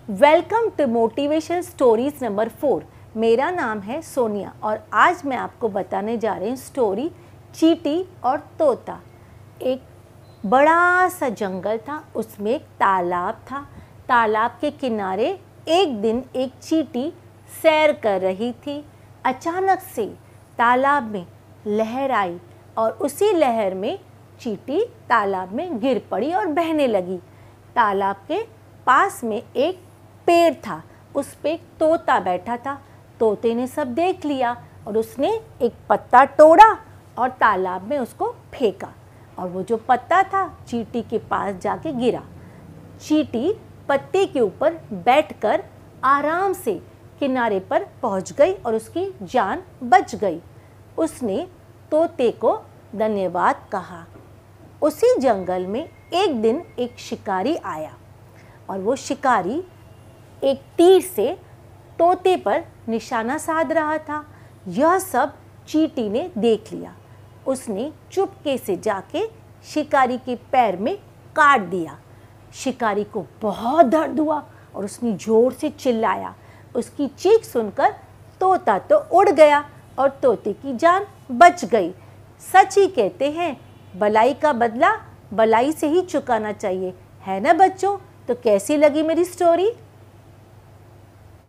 Welcome to motivation stories number 4। मेरा नाम है सोनिया और आज मैं आपको बताने जा रही हूँ स्टोरी चींटी और तोता। एक बड़ा सा जंगल था, उसमें एक तालाब था। तालाब के किनारे एक दिन एक चींटी सैर कर रही थी। अचानक से तालाब में लहर आई और उसी लहर में चींटी तालाब में गिर पड़ी और बहने लगी। तालाब के पास में एक पेड़ था, उस पे एक तोता बैठा था। तोते ने सब देख लिया और उसने एक पत्ता तोड़ा और तालाब में उसको फेंका और वो जो पत्ता था चींटी के पास जाके गिरा। चींटी पत्ते के ऊपर बैठकर आराम से किनारे पर पहुंच गई और उसकी जान बच गई। उसने तोते को धन्यवाद कहा। उसी जंगल में एक दिन एक शिकारी आया और वो शिकारी एक तीर से तोते पर निशाना साध रहा था। यह सब चींटी ने देख लिया। उसने चुपके से जाके शिकारी के पैर में काट दिया। शिकारी को बहुत दर्द हुआ और उसने जोर से चिल्लाया। उसकी चीख सुनकर तोता तो उड़ गया और तोते की जान बच गई। सच ही कहते हैं, भलाई का बदला भलाई से ही चुकाना चाहिए, है ना बच्चों? तो कैसी लगी मेरी स्टोरी?